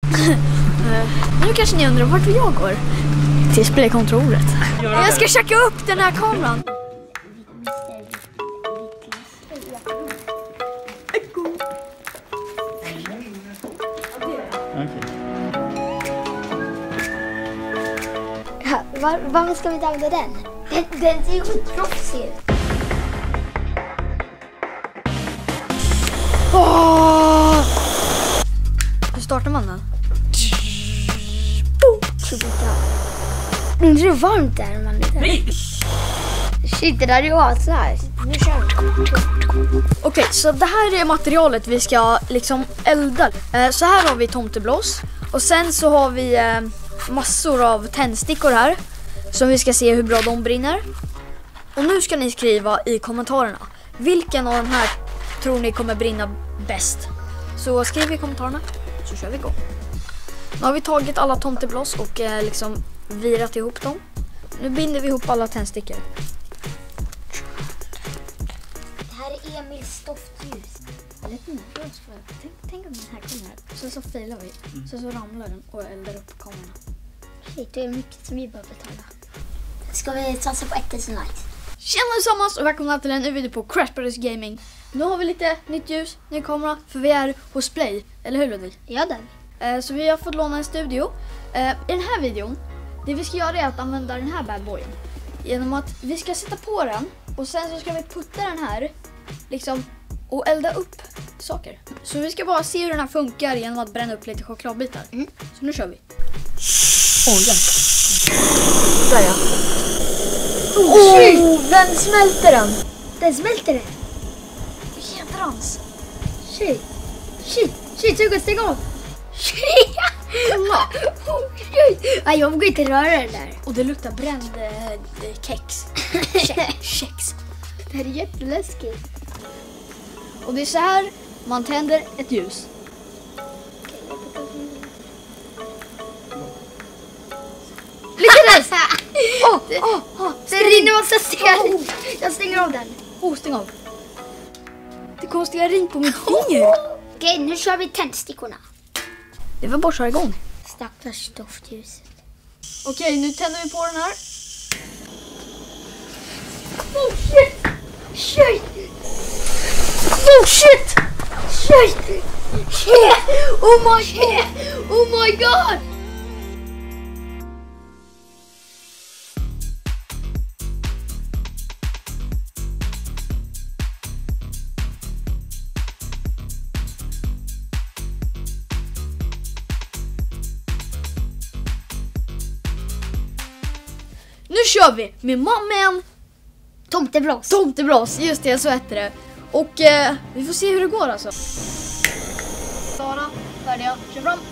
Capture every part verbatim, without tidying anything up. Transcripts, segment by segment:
Nu kanske ni undrar vart jag går. Till spelkontoret. Jag ska checka upp den här kameran. Ja, var, varför ska vi inte använda den? Den, den ser ju skitproffsig ut. Oh! Hur startar man den? Undrar hur varmt det är när man är där. Shit, det där är ju asnice. Nu kör vi. Okej, okay, så det här är materialet vi ska liksom elda. Eh, så här har vi tomteblås. Och sen så har vi eh, massor av tändstickor här. Som vi ska se hur bra de brinner. Och nu ska ni skriva i kommentarerna. Vilken av de här tror ni kommer brinna bäst? Så skriv i kommentarerna så kör vi igång. Nu har vi tagit alla tomteblås och eh, liksom virat ihop dem. Nu binder vi ihop alla tändstickor. Det här är Emils stoftljus. Tänk, tänk om den här kommer här. Så så filar vi. Mm. Så så ramlar den och eldar upp kameran. Shit, det är mycket som vi behöver betala. Ska vi satsa på ett tusen likes? Tjena tillsammans och välkomna till en ny video på Crash Brothers Gaming. Nu har vi lite nytt ljus, ny kamera, för vi är hos Play. Eller hur Ludvig? Ja, den. Eh, så vi har fått låna en studio. Eh, I den här videon, det vi ska göra är att använda den här bad boyen. Genom att vi ska sätta på den och sen så ska vi putta den här liksom och elda upp saker. Så vi ska bara se hur den här funkar genom att bränna upp lite chokladbitar. Mm. Så nu kör vi. Oj, oh, där ja. Oh, oh, den smälter den. Den smälter den. Jädrans. Shit. Shit. Shit, jag går stäng av. Shit. Kolla. Oh, shit. Nej, jag vågar inte röra den där. Och det luktar bränd eh, kex. Kex. Det här är jätteläskigt. Och det är så här man tänder ett ljus. Lyckades! Åh, åh, åh. Det rinner massa sten. Jag stänger av den. Åh, oh, stäng av. Det konstiga ring på mitt finger. Okej, nu kör vi tändstickorna. Det var bara att köra igång. Stackars stoftljuset. Okej, nu tänder vi på den här. Oh shit! Shit! Oh shit! Shit! Shit! Oh my god! Oh my god! Nu kör vi med mammen. Tomteblås. Tomteblås, just det, så heter det. Och eh, vi får se hur det går alltså. Klara, färdiga, kör fram.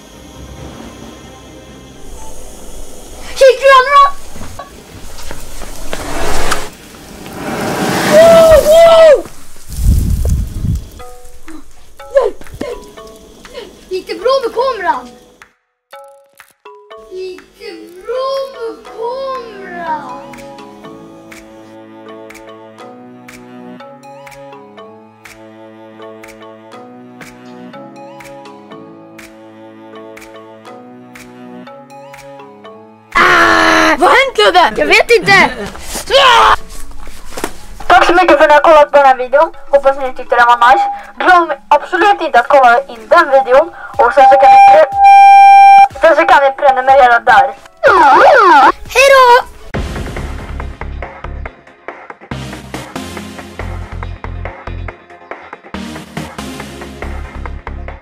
Shit, grannarna! Wow, wow! Hjälp, hjälp, hjälp. Gick det bra med kameran? Gick det bra med kameran? Vad har hänt, Ludde? Jag vet inte! Tack så mycket för att ni har kollat på den här videon. Hoppas ni tyckte den var nice. Glöm absolut inte att kolla in den videon. Och sen så kan ni, pre- sen så kan ni prenumerera där.